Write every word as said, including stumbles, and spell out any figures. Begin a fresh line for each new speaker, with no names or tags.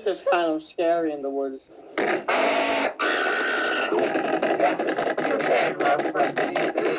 just kind of scary in the woods.
You can't run from me.